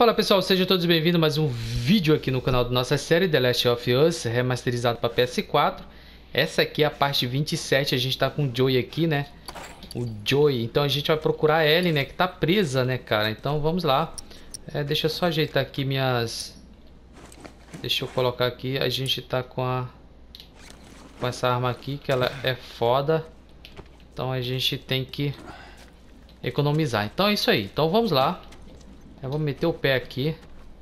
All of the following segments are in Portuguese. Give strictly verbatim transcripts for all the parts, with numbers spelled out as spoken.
Fala pessoal, sejam todos bem-vindos a mais um vídeo aqui no canal da nossa série The Last of Us, remasterizado para P S quatro. Essa aqui é a parte vinte e sete, a gente tá com o Joey aqui, né? O Joey, então a gente vai procurar a Ellie, né? Que tá presa, né, cara? Então vamos lá. É, deixa eu só ajeitar aqui minhas... Deixa eu colocar aqui, a gente tá com a... Com essa arma aqui, que ela é foda. Então a gente tem que economizar. Então é isso aí, então vamos lá. Eu vou meter o pé aqui.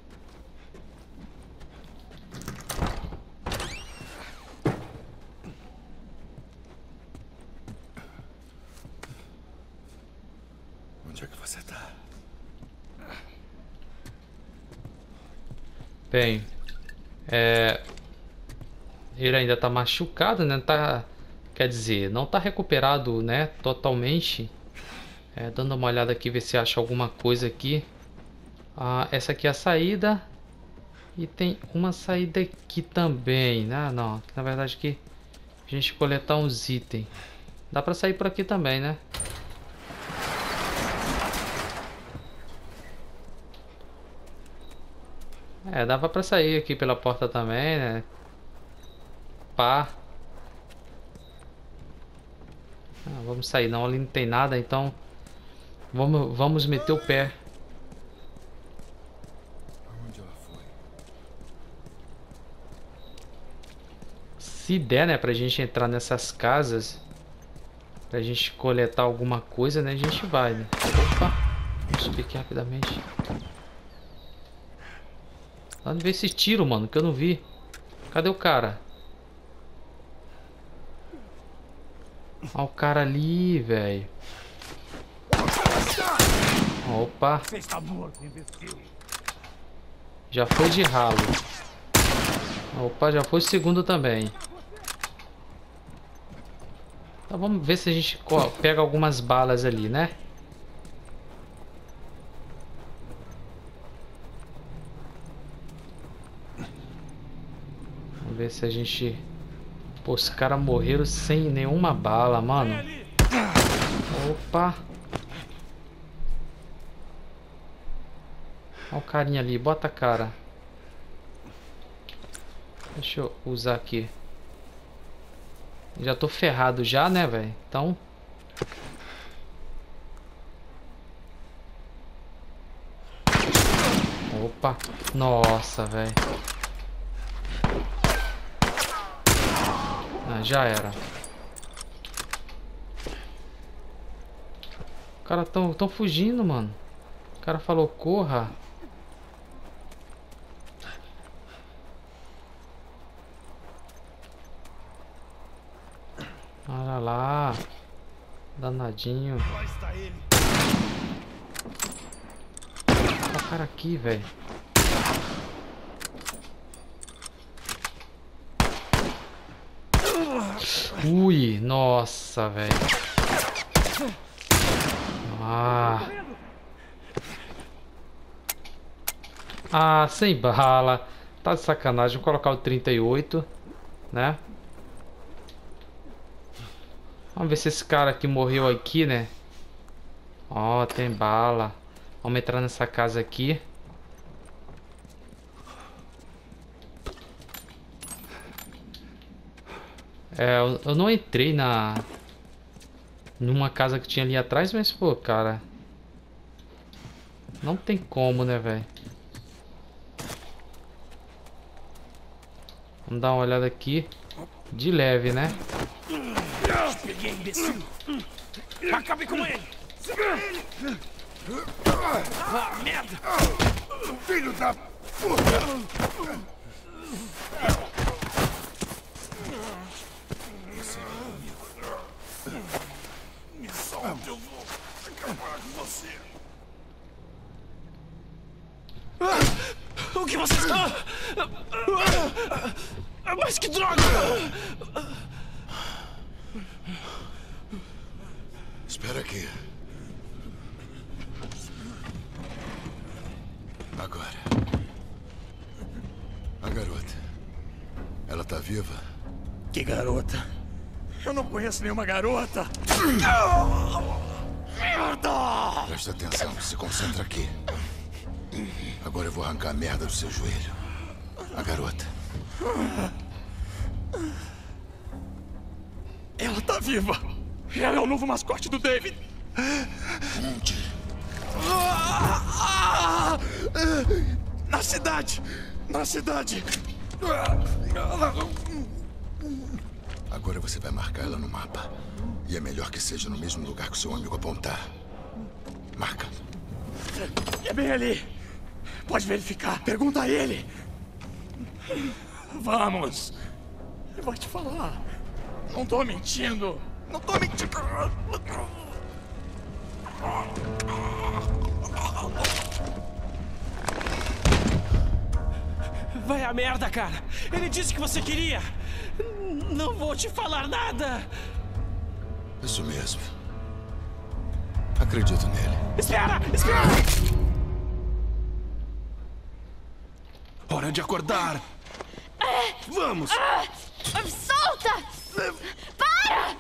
Onde é que você tá? Bem, é... ele ainda tá machucado, né? Tá... Quer dizer, não tá recuperado, né? Totalmente. É, dando uma olhada aqui, ver se acha alguma coisa aqui. Ah, essa aqui é a saída. E tem uma saída aqui também, né? Não, na verdade aqui a gente coletar uns itens. Dá pra sair por aqui também, né? É, dava pra sair aqui pela porta também, né? Pá. Ah, vamos sair, não, ali não tem nada, então vamos, vamos meter o pé. Aonde ela foi? Se der, né, pra gente entrar nessas casas, pra gente coletar alguma coisa, né, a gente vai, né? Opa, vamos subir aqui rapidamente. Onde veio esse tiro, mano, que eu não vi? Cadê o cara? Olha o cara ali, velho. Opa. Já foi de ralo. Opa, já foi o segundo também. Então vamos ver se a gente pega algumas balas ali, né? Vamos ver se a gente... Pô, os caras morreram sem nenhuma bala, mano. Opa. Olha o carinha ali, bota a cara. Deixa eu usar aqui. Já tô ferrado já, né, velho? Então... Opa. Nossa, velho. Ah, já era. Os caras tão, tão fugindo, mano. O cara falou, corra. Olha lá. Danadinho. Olha o cara aqui, velho. Ui, nossa, velho. Ah. Ah, sem bala. Tá de sacanagem. Vou colocar o trinta e oito, né? Vamos ver se esse cara aqui morreu aqui, né? Ó, oh, tem bala. Vamos entrar nessa casa aqui. É, eu, eu não entrei na... Numa casa que tinha ali atrás, mas, pô, cara... Não tem como, né, velho? Vamos dar uma olhada aqui. De leve, né? Peguei, imbecil! Acabe com ele! Ah, merda! Filho da puta! Me solta, eu vou acabar com você! O que você está? Mas que droga! Espera aqui. Agora. A garota. Ela tá viva? Que garota? Eu não conheço nenhuma garota! Merda! Presta atenção, se concentra aqui. Agora eu vou arrancar a merda do seu joelho. A garota. Ela tá viva. Ela é o novo mascote do David. Onde? Na cidade. Na cidade. Agora você vai marcar ela no mapa. E é melhor que seja no mesmo lugar que o seu amigo apontar. Marca. É bem ali. Pode verificar. Pergunta a ele. Vamos. Ele vai te falar. Não tô mentindo. Não tô mentindo. Vai a merda, cara. Ele disse que você queria. Não vou te falar nada. Isso mesmo. Acredito nele. Espera! Espera! Hora de acordar. Vamos! Solta! Para!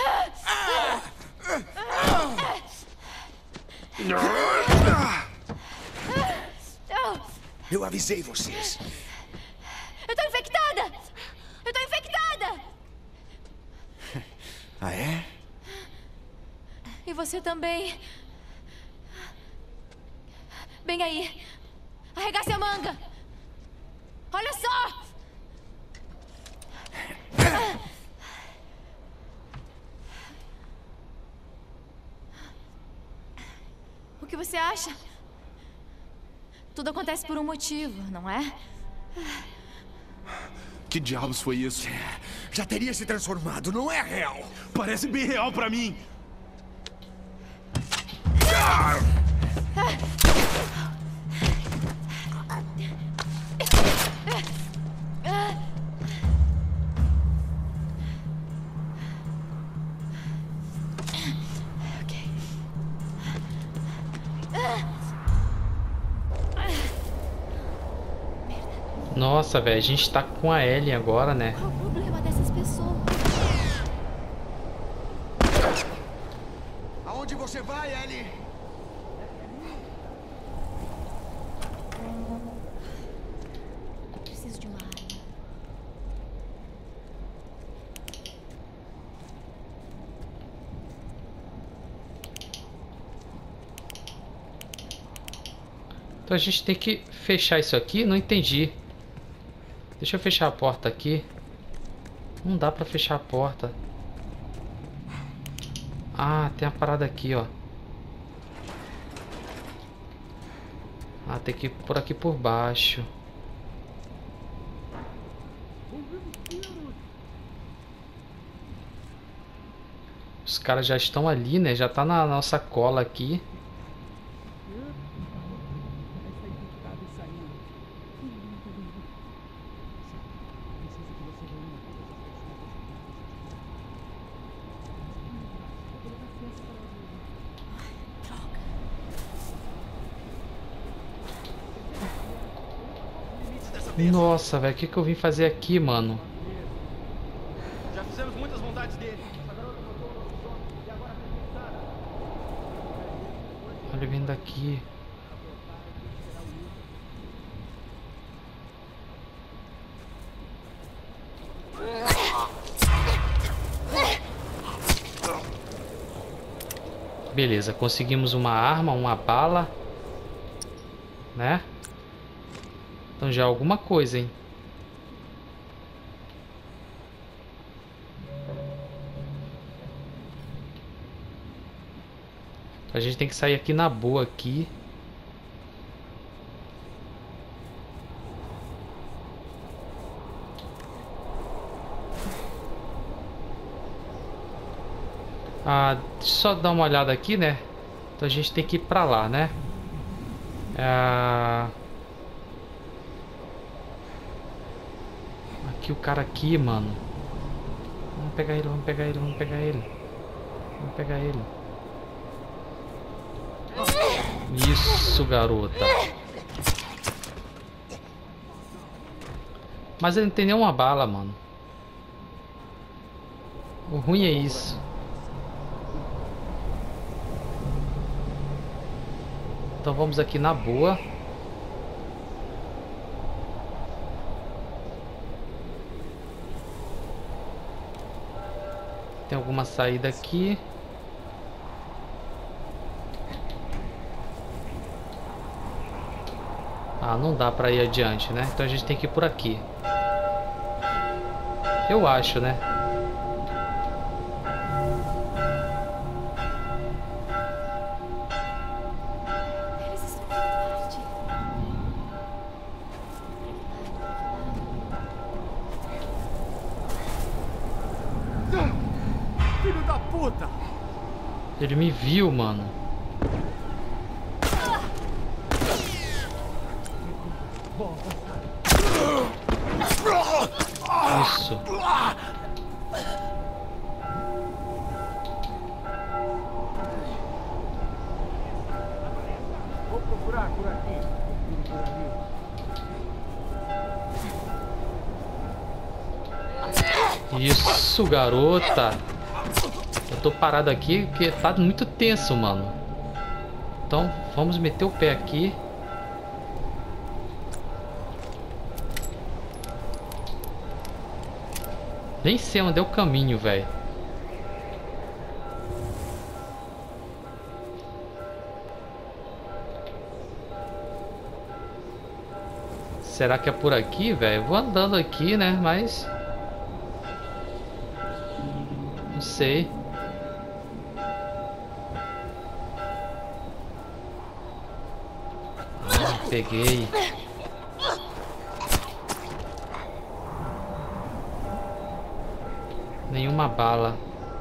Eu avisei vocês. Eu tô infectada! Eu tô infectada! Ah, é? E você também. Bem aí. Arregace a manga. Olha só! O que você acha? Tudo acontece por um motivo, não é? Que diabos foi isso? Já teria se transformado, não é real. Parece bem real pra mim. Nossa, velho, a gente tá com a Ellie agora, né? Qual o problema dessas pessoas? Aonde você vai, Ellie? Preciso de uma arma. Então a gente tem que fechar isso aqui. Não entendi. Deixa eu fechar a porta aqui. Não dá pra fechar a porta. Ah, tem a parada aqui, ó. Ah, tem que ir por aqui por baixo. Os caras já estão ali, né? Já tá na nossa cola aqui. Nossa, velho, o que que eu vim fazer aqui, mano? Já fizemos muitas vontades dele. Olha, vindo daqui. Beleza, conseguimos uma arma, uma bala, né? Então já é alguma coisa, hein? A gente tem que sair aqui na boa aqui. Ah, deixa eu só dar uma olhada aqui, né? Então a gente tem que ir pra lá, né? Ah... Aqui o cara aqui, mano. Vamos pegar ele, vamos pegar ele, vamos pegar ele. Vamos pegar ele. Isso, garota. Mas ele não tem nenhuma bala, mano. O ruim é isso. Então vamos aqui na boa. Tem alguma saída aqui? Ah, não dá pra ir adiante, né? Então a gente tem que ir por aqui. Eu acho, né? Eles estão indo tarde. Filho da puta! Ele me viu, mano. Isso. Vou procurar por aqui. Por ali. Isso, garota. Eu tô parado aqui porque tá muito tenso, mano. Então, vamos meter o pé aqui. Nem sei onde é o caminho, velho. Será que é por aqui, velho? Vou andando aqui, né? Mas... não sei. Ah, peguei. Nenhuma bala.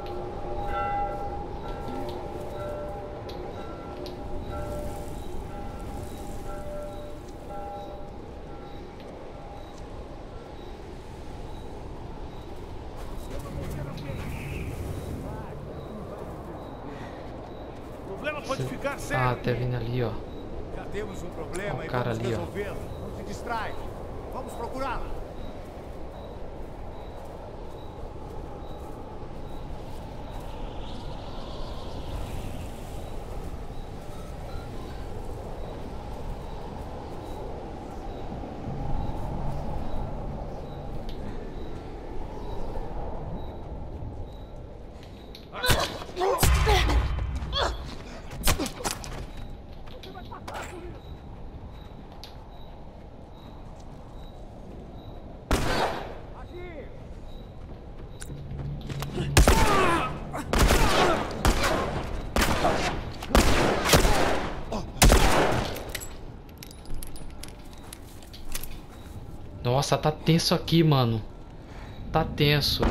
O problema pode ficar sério. Ah, tá vindo ali, ó. Já temos um problema Ó o e cara vamos ali, ó. resolvê-lo. Não se distrai. Vamos procurá-la. Nossa, tá tenso aqui, mano. Tá tenso.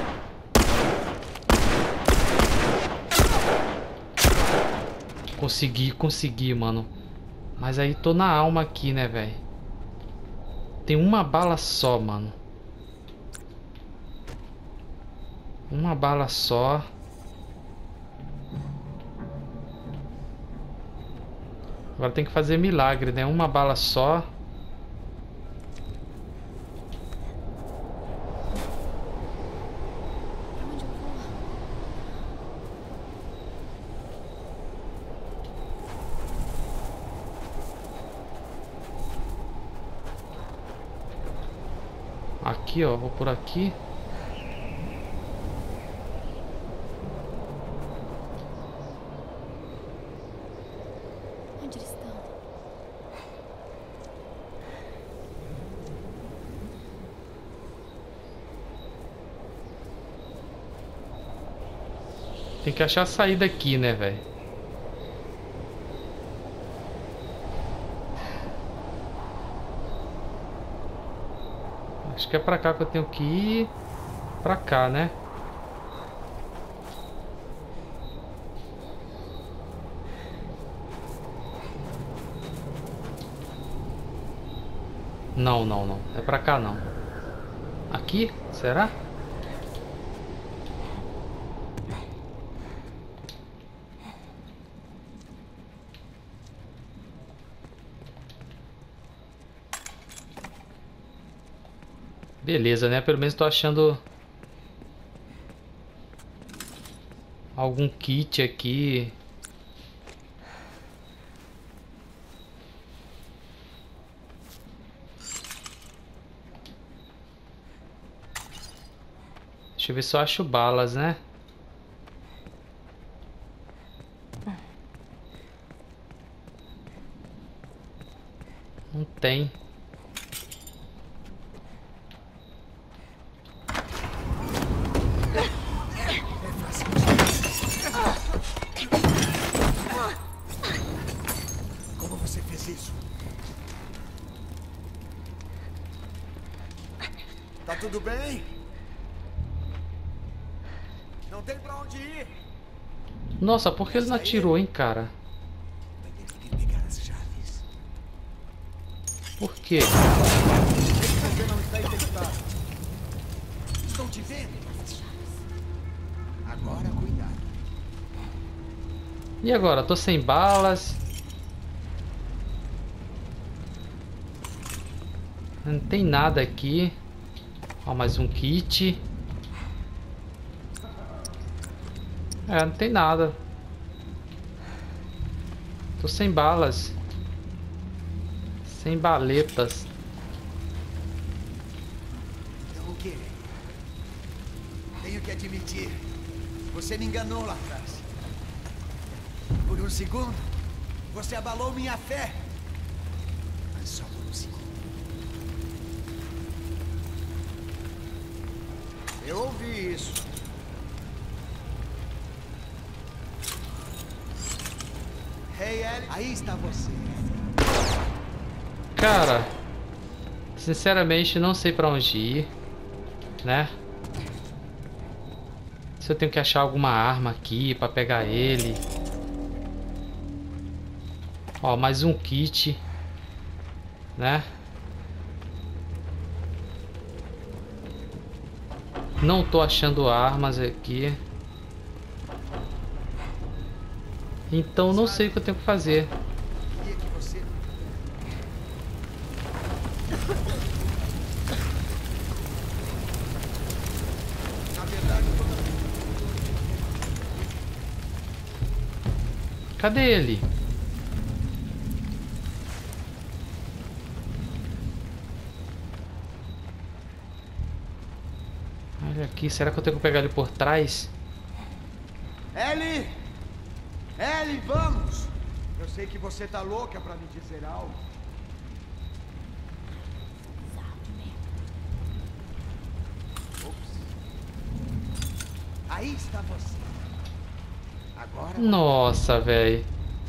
Consegui, consegui, mano. Mas aí tô na alma aqui, né, velho? Tem uma bala só, mano. Uma bala só. Agora tem que fazer milagre, né? Uma bala só. Pra onde eu vou? Aqui, ó. Vou por aqui. Onde eles estão? Tem que achar a saída aqui, né, velho? Acho que é pra cá que eu tenho que ir. Pra cá, né? Não, não, não. É pra cá, não. Aqui? Será? Beleza, né? Pelo menos tô achando algum kit aqui. Deixa eu ver se eu acho balas, né? Não tem. Como você fez isso? Tá tudo bem? Não tem pra onde ir. Nossa, por que ele não atirou, hein, cara? Vai ter que pegar as chaves. Por quê? Você não está infectado. Estou te vendo. Agora cuidado. E agora? Tô sem balas. Não tem nada aqui. Ó, mais um kit. É, não tem nada. Tô sem balas. Sem baletas. Então o quê? Tenho que admitir. Você me enganou lá atrás. Por um segundo, você abalou minha fé. Mas só por um segundo. Eu ouvi isso. Hey, Ellie. Aí está você. Cara, sinceramente não sei pra onde ir, né? Se eu tenho que achar alguma arma aqui pra pegar ele. Ó, mais um kit, né? Não tô achando armas aqui. Então não sei o que eu tenho que fazer. Queria que você... Na verdade, toda... Cadê ele? Olha aqui, será que eu tenho que pegar ele por trás? Ellie! Ellie, vamos! Eu sei que você tá louca pra me dizer algo. Ops. Aí está você. Agora... Nossa, velho.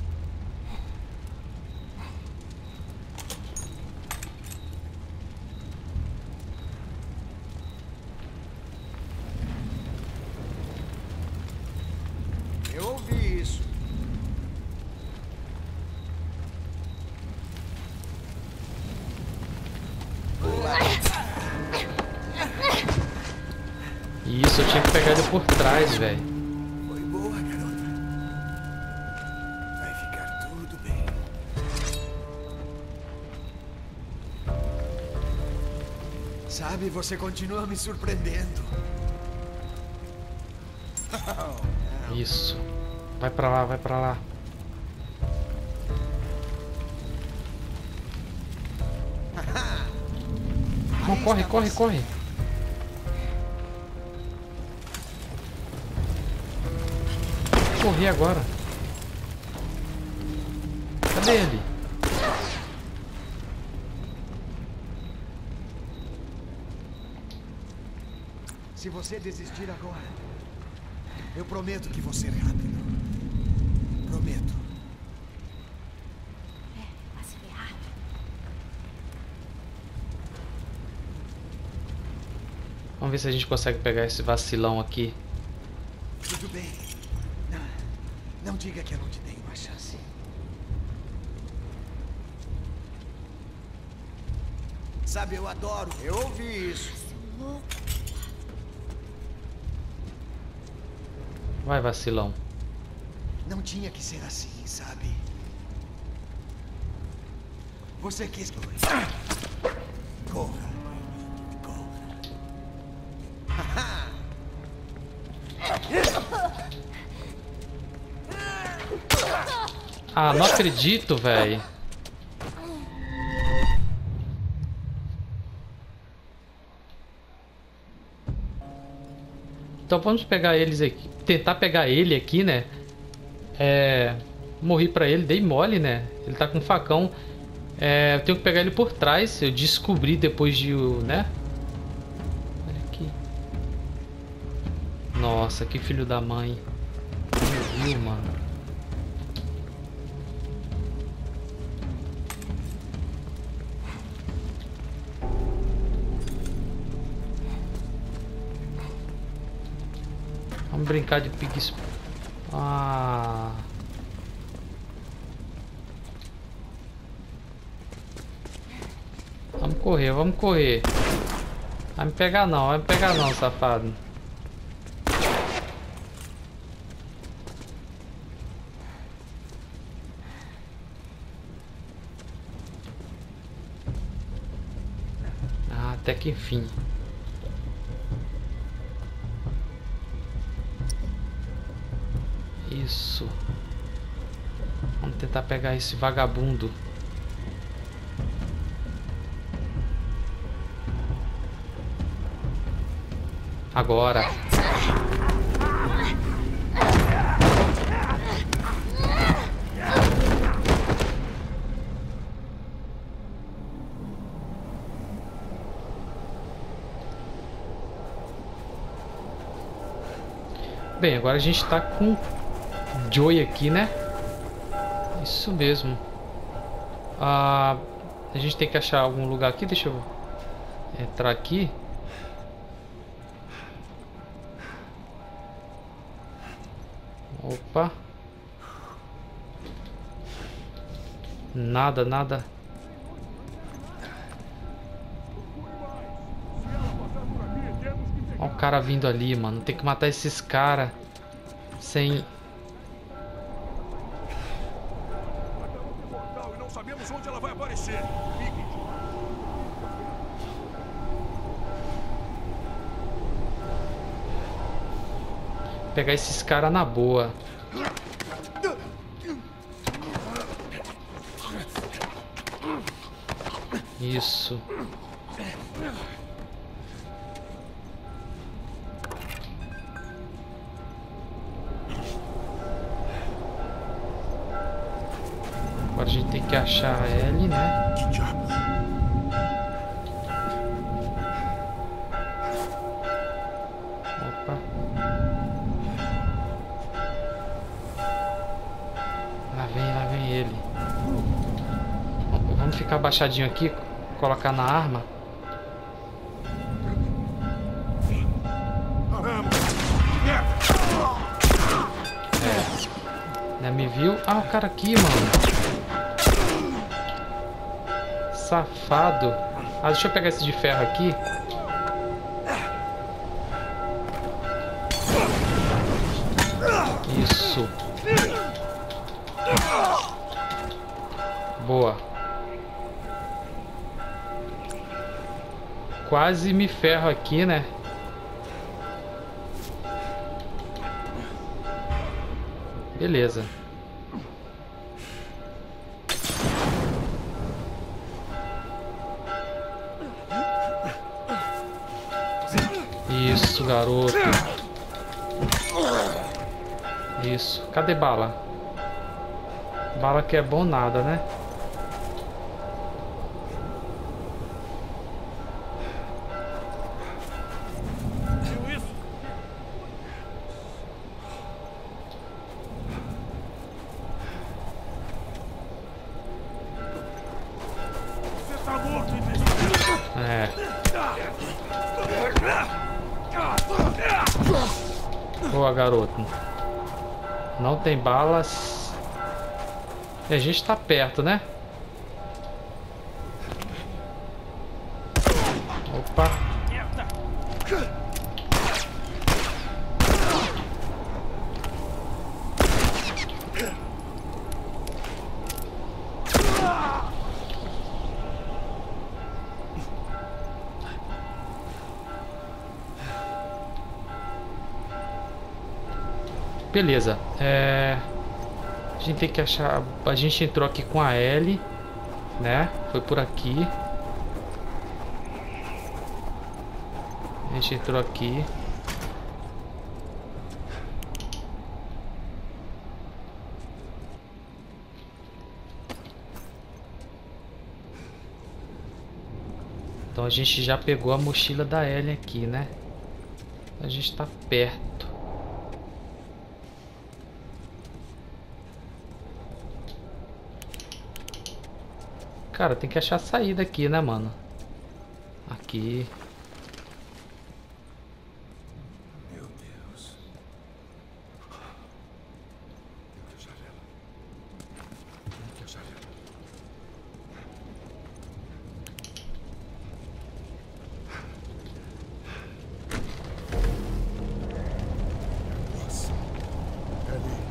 Eu ouvi isso. Isso, eu tinha que pegar ele por trás, velho. Foi boa, garota. Vai ficar tudo bem. Sabe, você continua me surpreendendo. Isso. Vai pra lá, vai pra lá. Não, corre, corre, corre. Corri agora. Cadê ele? Se você desistir agora, eu prometo que vou ser rápido. Prometo. É, vai se ferrar. Vamos ver se a gente consegue pegar esse vacilão aqui. Tudo bem. Não, não diga que eu não te dei uma chance. Sabe, eu adoro. Eu ouvi isso. Seu louco. Vai, vacilão. Não tinha que ser assim, sabe? Você quis... Corra. Corra. Ah, não acredito, velho. Então vamos pegar eles aqui. Tentar pegar ele aqui, né? É... Morri pra ele, dei mole, né? Ele tá com um facão. É, eu tenho que pegar ele por trás. Eu descobri depois de, né? Olha aqui. Nossa, que filho da mãe. Meu Deus, mano. Vamos brincar de pig. Ah. Vamos correr, vamos correr. Vai me pegar não, vai me pegar não, safado. Ah, até que enfim. Isso. Vamos tentar pegar esse vagabundo. Agora. Bem, agora a gente tá com Joey aqui, né? Isso mesmo. Ah, a gente tem que achar algum lugar aqui. Deixa eu entrar aqui. Opa. Nada, nada. Olha o cara vindo ali, mano. Tem que matar esses caras sem... Não sabemos onde ela vai aparecer. Pegar esses caras na boa. Isso. Agora a gente tem que achar a Ellie, né? Que diabo? Opa. Lá vem, lá vem ele. Vamos ficar abaixadinho aqui, colocar na arma. É. Né, me viu? Ah, o cara aqui, mano. Safado. Ah, deixa eu pegar esse de ferro aqui. Isso. Boa. Quase me ferro aqui, né? Beleza. Isso, garoto. Isso. Cadê bala? Bala que é bom nada, né? É. Boa, garoto. Não tem balas. E a gente tá perto, né? Opa. Beleza. É... A gente tem que achar... A gente entrou aqui com a Ellie, né? Foi por aqui. A gente entrou aqui. Então a gente já pegou a mochila da Ellie aqui, né? A gente tá perto. Cara, tem que achar a saída aqui, né, mano? Aqui. Meu Deus. Tem que achar ela. Tem que achar ela. Nossa. Ellie.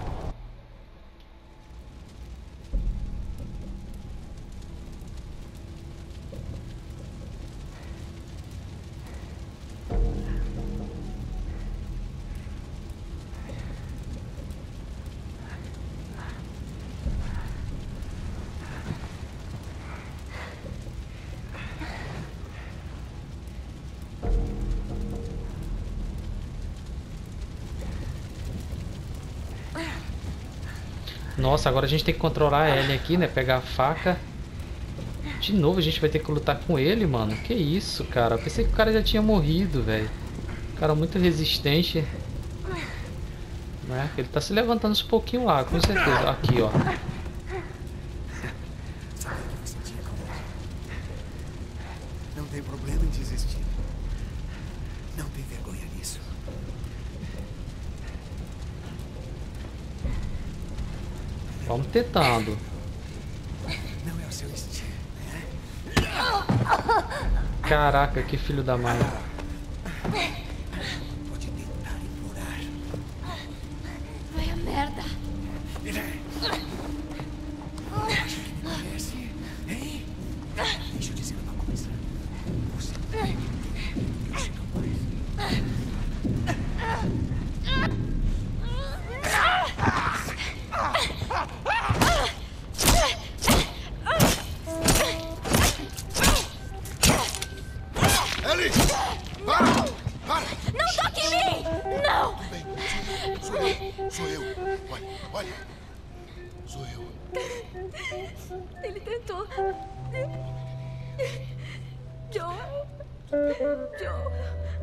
Nossa, agora a gente tem que controlar a Ellie aqui, né? Pegar a faca. De novo a gente vai ter que lutar com ele, mano. Que isso, cara? Eu pensei que o cara já tinha morrido, velho. Cara muito resistente. Né? Ele tá se levantando uns pouquinho lá, com certeza. Aqui, ó. Não tem problema em desistir. Não tem vergonha nisso. Vamos tentando. Não é o seu estilo, né? Caraca, que filho da mãe. Pode tentar implorar. Vai a merda. Acha que me conhece? Hein? Deixa eu dizer uma coisa. Você é capaz. Ellie! Para! Para! Não toque em mim! Não! Bem, sou eu. Sou eu. Olha, olha. Sou eu. Ele tentou. Joel. Joel.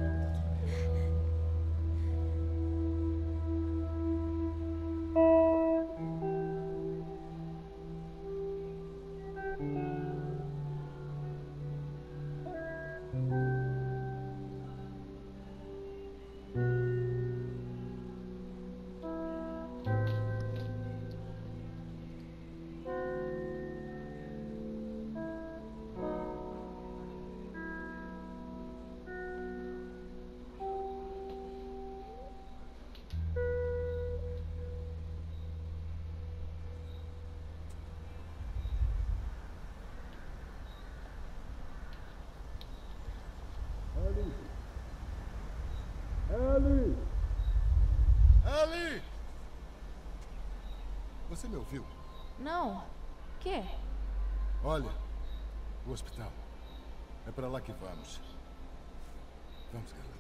Ellie! Ellie! Você me ouviu? Não. Quê? Olha, o hospital. É pra lá que vamos. Vamos, garota.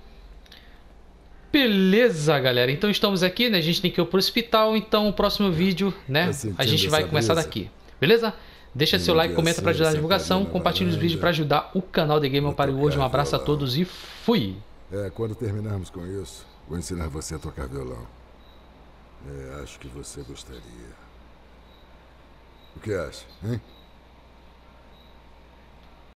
Beleza, galera. Então estamos aqui, né? A gente tem que ir pro hospital. Então o próximo vídeo, né? Tá A sentindo gente vai essa começar brisa? daqui. Beleza? Deixa seu like, comenta assim, pra ajudar a você divulgação. pode ir na Compartilha os varanda. vídeos pra ajudar o canal The Gamer para hoje. Um abraço a violão. todos e fui! É, quando terminarmos com isso, vou ensinar você a tocar violão. É, acho que você gostaria. O que acha, hein?